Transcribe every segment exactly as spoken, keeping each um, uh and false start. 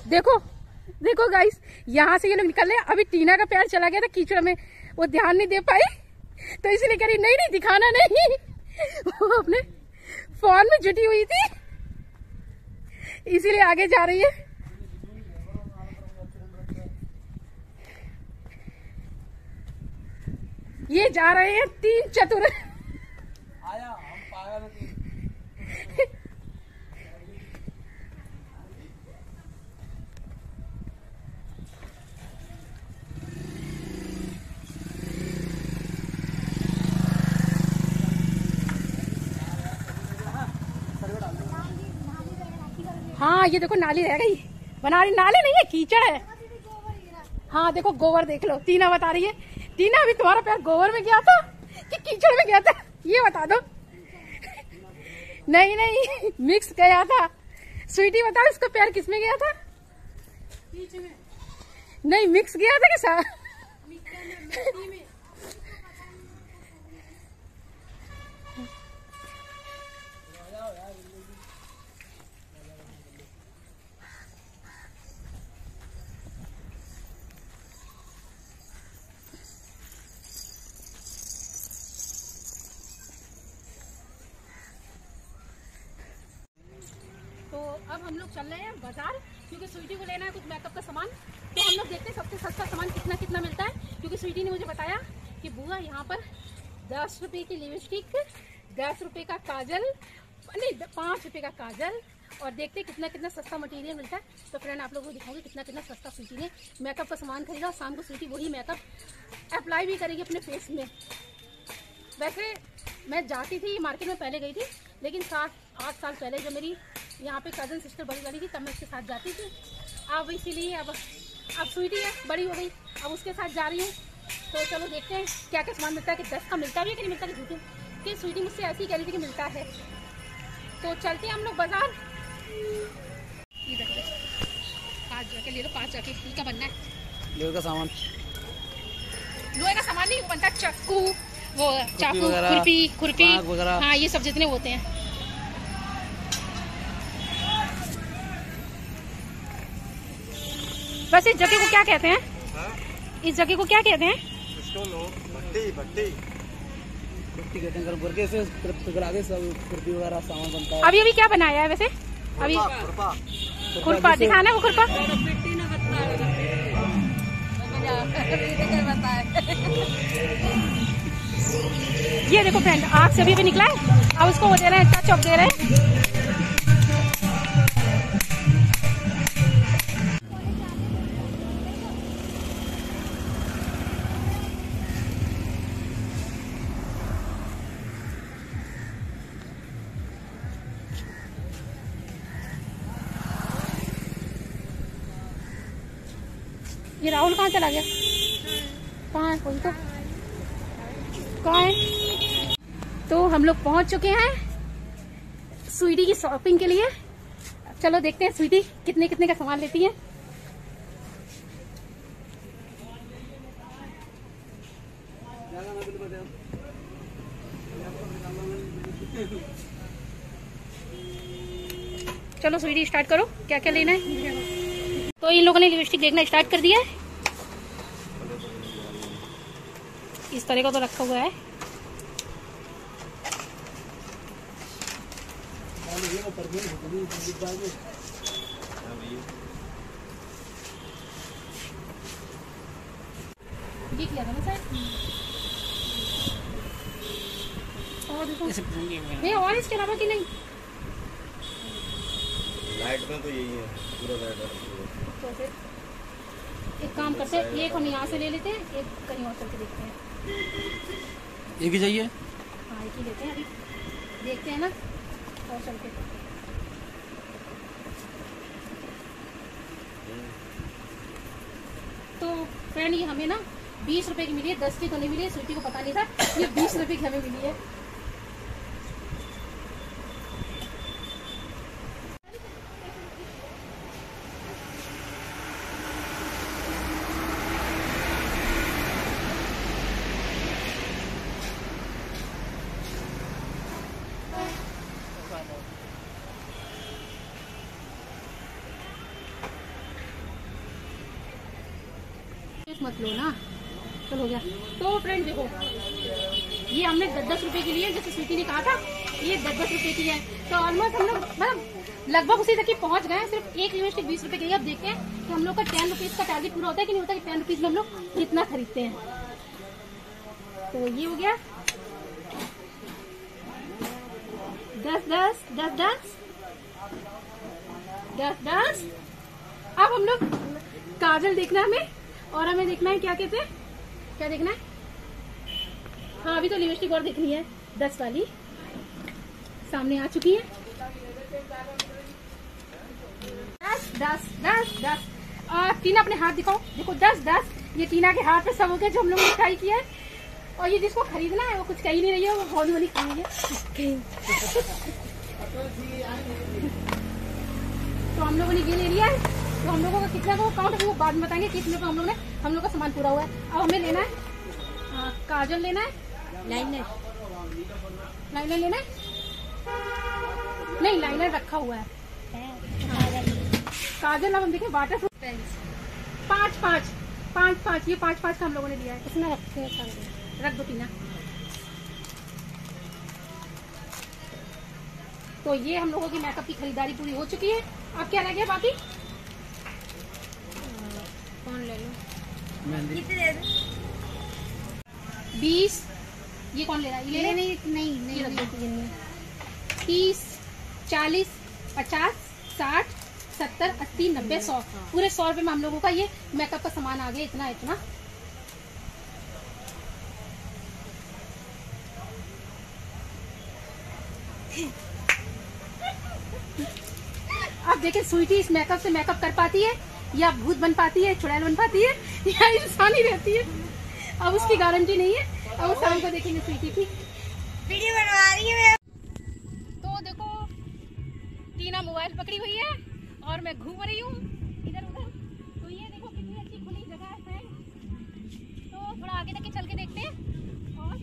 देखो देखो गाइस, यहाँ से ये लोग निकल रहे हैं। अभी टीना का पैर चला गया था कीचड़ में, वो ध्यान नहीं दे पाई तो इसलिए कह रही नहीं नहीं दिखाना नहीं। वो अपने फोन में जुटी हुई थी इसीलिए आगे जा रही है। ये जा रहे हैं तीन चतुर। आया हम पाया नहीं। हाँ ये देखो नाली रह गई, बना रही। नाले नहीं है, कीचड़ है। हाँ देखो गोबर देख लो, टीना बता रही है। टीना अभी तुम्हारा पैर गोबर में गया था कि कीचड़ में गया था, ये बता दो। नहीं नहीं मिक्स गया था। स्वीटी बताओ इसका पैर किस में गया था? बीच में। नहीं मिक्स गया था कि सा में। तो अब हम लोग चल रहे हैं बाजार, क्योंकि स्वीटी को लेना है कुछ मेकअप का सामान। तो हम लोग देखते हैं सबसे सस्ता सामान कितना कितना मिलता है, क्योंकि स्वीटी ने मुझे बताया कि बुआ यहाँ पर दस रुपए की लिपस्टिक, दस रुपए का काजल, नहीं पाँच रुपए का काजल, और देखते हैं कितना कितना सस्ता मटेरियल मिलता है। तो फ्रेंड आप लोगों को दिखाऊंगी कितना कितना सस्ता स्वीटी ने मेकअप का सामान खरीदा। और शाम को स्वीटी वही मेकअप अप्लाई भी करेगी अपने फेस में। वैसे मैं जाती थी मार्केट में, पहले गई थी, लेकिन सात आठ साल पहले जब मेरी यहाँ पे कजन सिस्टर बड़ी वाली थी तब मैं उसके साथ जाती थी। अब इसीलिए अब अब स्वीटी है बड़ी हो गई, अब उसके साथ जा रही हूँ। तो चलो देखते हैं क्या क्या सामान मिलता है, कि दस का मिलता भी है कि नहीं मिलता, कि झूठे कि स्वीटी मुझसे ऐसी ही कह रही थी कि मिलता है। तो चलते हैं हम लोग बाजार। ये देखो पाँच जगह ले लो, पाँच जगह क्या बनना है? लोहे का सामान, लोहे का सामान नहीं, वो बनता है चक्कू, वो चाकू, खुरपी खुरपी हाँ ये सब जितने होते हैं। वैसे इस जगह को क्या कहते हैं? हा? इस जगह को क्या कहते हैं? भट्टी भट्टी भट्टी कहते हैं। बुरके से आगे सब खुरपी वगैरह सामान बनता है। अभी अभी क्या बनाया है वैसे? अभी खुरपा दिखाना है, वो खुरपा ये देखो फ्रेंड, आग से अभी अभी निकला है। अब उसको वो दे रहे हैं, टच अप दे रहे हैं। ये राहुल कहाँ चला गया? कहाँ है? कोई तो कहाँ है? तो हम लोग पहुंच चुके हैं स्वीटी की शॉपिंग के लिए। चलो देखते हैं स्वीटी कितने कितने का सामान लेती है। चलो स्वीटी स्टार्ट करो, क्या क्या लेना है। तो इन लोगों ने लिपस्टिक देखना स्टार्ट कर दिया है। इस तरह का तो रखा हुआ है। ये किया था ना सर? और देखो और इसके अलावा कि नहीं? लाइट में तो यही है पूरा लाइट। तो फिर एक काम करते हैं, एक हम यहाँ से ले लेते हैं, एक कहीं और चल के देखते हैं। एक ही चाहिए? हाँ एक ही लेते हैं, अभी देखते हैं ना और चल के। तो फ्रेंड ये हमें ना बीस रुपए की मिली है, दस की तो नहीं मिली है, स्वीटी को पता नहीं था। ये बीस रुपए की हमें मिली है। लिपस्टिक मत लो ना, चलो हो गया। तो फ्रेंड देखो, ये हमने दस दस रुपए की लिए, जैसे स्वीटी ने कहा था ये दस दस रुपए की है। तो ऑलमोस्ट हम लोग मतलब लगभग उसी तक ही पहुंच गए। सिर्फ एक लिपस्टिक बीस रुपए की है। अब देखते हैं कि हम लोग का टेन रुपीज का टारगेट पूरा होता है कि नहीं होता, कि टेन रुपीज में हम लोग कितना खरीदते हैं। तो ये हो गया दस दस दस दस दस दस। अब हम लोग काजल देखना है हमें, और हमें देखना है क्या कहते हैं, क्या देखना है, हाँ अभी तो लिपस्टिक और देखनी है। दस वाली सामने आ चुकी है। दस दस दस दस। और टीना अपने हाथ दिखाओ, देखो दस दस। ये टीना के हाथ पे सब हो गया जो हम लोगों ने ट्राई किया है। और ये जिसको खरीदना है वो कुछ कह ही नहीं रही है, वो हौली हौली खाएंगे। तो हम लोगों ने ये ले लिया है। तो हम लोगों का कितना को काउंट है वो बाद में बताएंगे कि इतने को हम लोगों ने हम लोग का सामान पूरा हुआ है। अब हमें लेना है आ, काजल लेना है, लाइनर लाइनर लेना है, नहीं लाइनर रखा हुआ है। काजल अब हम देखें वाटर प्रूफ पेंस पाँच पाँच पाँच पाँच ये पाँच पाँच का हम लोगों ने लिया है। इसमें रखे रख दो टीना। तो ये हम लोगों की मेकअप की खरीदारी पूरी हो चुकी है। अब क्या रह गया बाकी, कौन ले लो, कितने दे दो, बीस। ये कौन ले रहा है, ये ले नहीं नहीं नहीं, नहीं, नहीं। तीस चालीस पचास साठ सत्तर अस्सी नब्बे सौ, पूरे सौ रुपए में हम लोगों का ये मेकअप का सामान आ गया। इतना इतना अब देखिए स्वीटी इस मेकअप से मेकअप कर पाती है, या भूत बन पाती है, चुड़ैल बन पाती है, या इंसान ही रहती है। अब उसकी गारंटी नहीं है। अब उस शाम को देखेंगे स्वीटी की वीडियो बनवा रही है। तो देखो टीना मोबाइल पकड़ी हुई है और मैं घूम रही हूँ इधर उधर। तो ये देखो कितनी अच्छी खुली जगह है फ्रेंड। तो थोड़ा आगे तक चल के देखते हैं। और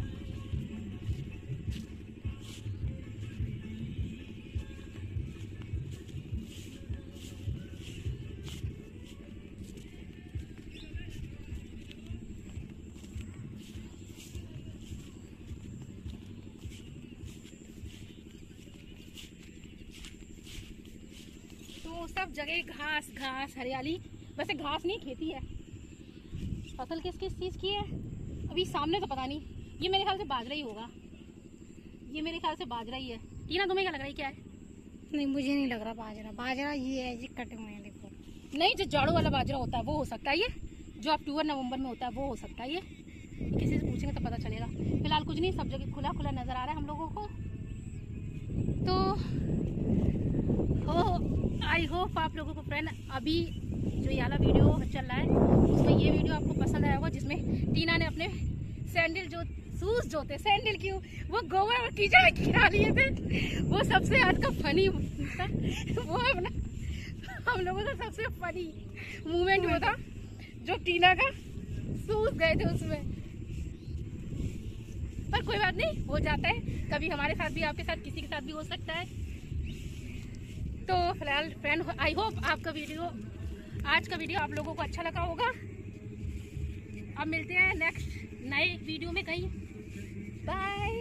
तो सब जगह घास घास हरियाली, वैसे घास नहीं खेती है। फसल किस किस चीज की है अभी सामने तो पता नहीं। ये मेरे ख्याल से बाजरा ही होगा, ये मेरे ख्याल से बाजरा ही है। टीना तुम्हें क्या लग रहा है, क्या है? नहीं मुझे नहीं लग रहा बाजरा, बाजरा ये है, ये कटे हुए हैं देखो। नहीं, जो जाड़ों वाला बाजरा होता है वो हो सकता है, ये जो अक्टूबर नवंबर में होता है वो हो सकता है। ये किसी से पूछेंगे तो पता चलेगा। फिलहाल कुछ नहीं, सब जगह खुला खुला नजर आ रहा है हम लोगों को। तो हो आई होप आप लोगों को फ्रेंड अभी जो ये वाला वीडियो चल रहा है उसमें ये वीडियो आपको पसंद आया होगा, जिसमें टीना ने अपने सैंडल जो शूज जो थे, सैंडल की वो गोबर और कीचड़ में गिरा लिए थे। वो सबसे आज का फनी था, वो अपना हम लोगों का सबसे फनी मूवमेंट वो था जो टीना का शूज गए थे उसमें। पर कोई बात नहीं, हो जाता है कभी, हमारे साथ भी, आपके साथ, किसी के साथ भी हो सकता है। तो फिलहाल फ्रेंड आई होप आपका वीडियो, आज का वीडियो आप लोगों को अच्छा लगा होगा। अब मिलते हैं नेक्स्ट नए वीडियो में कहीं। बाय।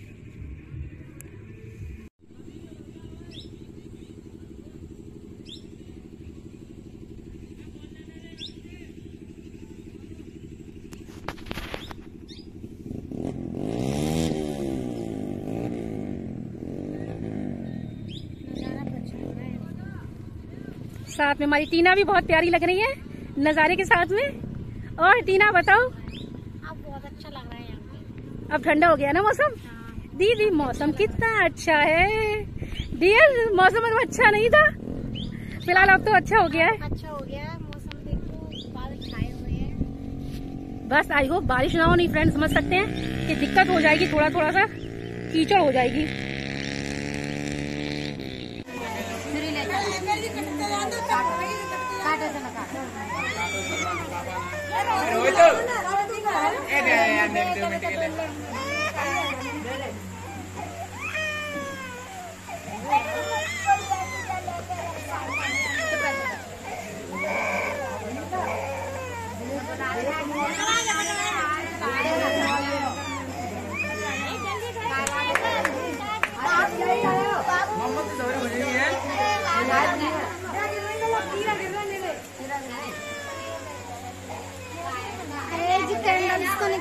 साथ में हमारी टीना भी बहुत प्यारी लग रही है नज़ारे के साथ में। और टीना बताओ, अब बहुत अच्छा लग रहा है यहाँ पे। अब ठंडा हो गया ना मौसम। दीदी मौसम कितना अच्छा है। डियर मौसम तो अच्छा नहीं था, फिलहाल अब तो अच्छा हो गया है। अच्छा हो गया है मौसम, देखो बादल छाए हुए हैं। बस आई होप बारिश ना हो, नहीं फ्रेंड समझ सकते हैं कि दिक्कत हो जाएगी, थोड़ा थोड़ा सा कीचड़ हो जाएगी।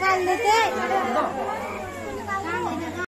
डाल देते।